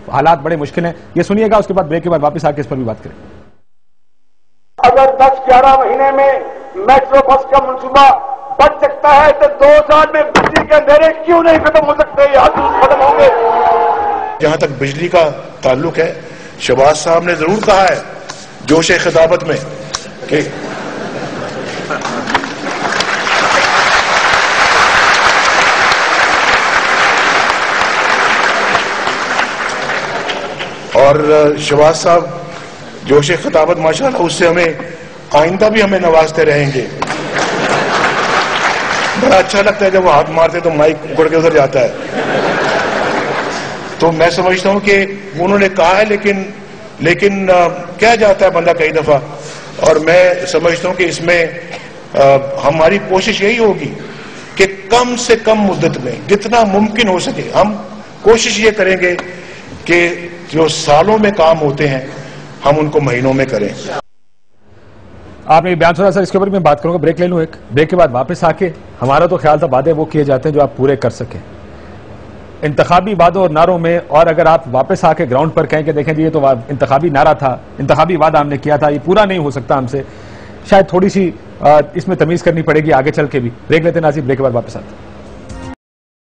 हालात बड़े मुश्किल हैं। ये सुनिएगा, उसके बाद ब्रेक के बाद वापस आके इस पर भी बात करें। अगर 10-11 महीने में मेट्रो बस का मंसूबा बच सकता है तो 2 साल में बिजली के अंधेरे क्यों नहीं खत्म हो सकते? यहाँ खत्म होंगे। जहां तक बिजली का ताल्लुक है, शहबाज साहब ने जरूर कहा है जोश खिताबत में कि और शहबाज साहब जोश खिताबत माशाअल्लाह उससे हमें आइंदा भी हमें नवाजते रहेंगे। बड़ा अच्छा लगता है जब वो हाथ मारते तो माइक उखड़ के उधर जाता है। तो मैं समझता हूं कि उन्होंने कहा है, लेकिन क्या जाता है बंदा कई दफा। और मैं समझता हूं कि इसमें हमारी कोशिश यही होगी कि कम से कम मुद्दत में जितना मुमकिन हो सके हम कोशिश ये करेंगे कि जो सालों में काम होते हैं हम उनको महीनों में करें। आपने बयान सुना सर, इसके ऊपर मैं बात करूंगा। ब्रेक ले लूं एक, ब्रेक के बाद वापस आके हमारा तो ख्याल था वादे वो किए जाते हैं जो आप पूरे कर सकें इंतखाबी वादों और नारों में। और अगर आप वापस आके ग्राउंड पर कहें कि देखें जी ये तो इंतखाबी नारा था, इंतखाबी वादा हमने किया था, ये पूरा नहीं हो सकता हमसे, शायद थोड़ी सी इसमें तमीज करनी पड़ेगी आगे चल के भी। ब्रेक लेते नाज़रीन, ब्रेक के बाद वापस आते हैं।